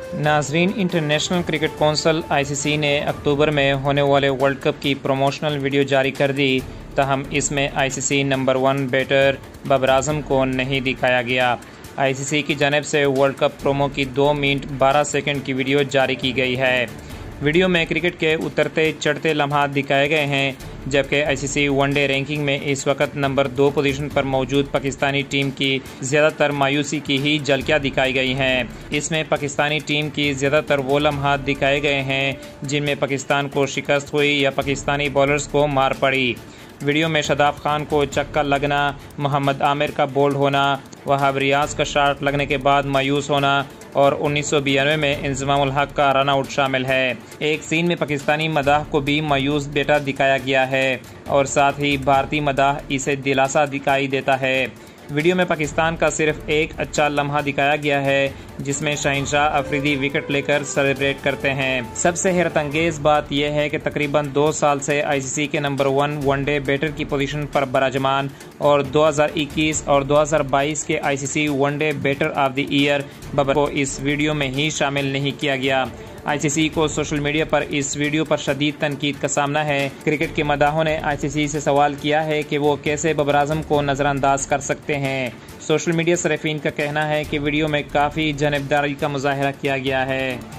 ناظرین، international cricket council ICC نے اکتوبر میں ہونے والے ورلڈ کپ کی پروموشنل ویڈیو جاری کر دی، تاہم اس میں ICC number 1 batter Babar Azam کو نہیں دکھایا گیا۔ ICC کی جانب سے ورلڈ کپ پرومو کی 2 منٹ 12 سیکنڈ کی ویڈیو جاری کی گئی ہے۔ ویڈیو میں کرکٹ کے اترتے چڑھتے لمحات دکھائے گئے ہیں، جبکہ ICC ون ڈے رینکنگ میں اس وقت نمبر 2 پوزیشن پر موجود پاکستانی ٹیم کی زیادہ تر مایوسی کی ہی جھلکیاں دکھائی گئی ہیں۔ اس میں پاکستانی ٹیم کی زیادہ تر وہ لمحات دکھائے گئے ہیں جن میں پاکستان کو شکست ہوئی یا پاکستانی بالرز کو مار پڑی۔ ویڈیو میں شاداب خان کو چکا لگنا، محمد عامر کا بولڈ ہونا، وہاب ریاض کا شاٹ لگنے کے بعد مایوس ہونا اور 1992 میں انضمام الحق کا رن آؤٹ شامل ہے۔ ایک سین میں پاکستانی مداح کو بھی مایوس ڈیٹا دکھایا گیا ہے اور ساتھ ہی بھارتی مداح اسے دلاسا دکھائی دیتا ہے۔ ویڈیو میں پاکستان کا صرف ایک اچھا لمحہ دکھایا گیا ہے جس میں شہنشاہ افریدی وکٹ لے کر سیلیبریٹ کرتے ہیں۔ سب سے حیرت انگیز بات یہ ہے کہ تقریباً 2 سال سے ICC کے نمبر 1 ون ڈے بیٹر کی پوزیشن پر براجمان اور 2021 اور 2022 کے ICC one day batter of the year Babar کو اس ویڈیو میں ہی شامل نہیں کیا گیا۔ ICC کو سوشل میڈیا پر اس ویڈیو پر شدید تنقید کا سامنا ہے۔ کرکٹ کے مداحوں نے ICC سے سوال کیا ہے کہ وہ کیسے بابر اعظم کو نظر انداز کر سکتے ہیں۔ سوشل میڈیا صارفین کا کہنا ہے کہ ویڈیو میں کافی جانبداری کا مظاہرہ کیا گیا ہے۔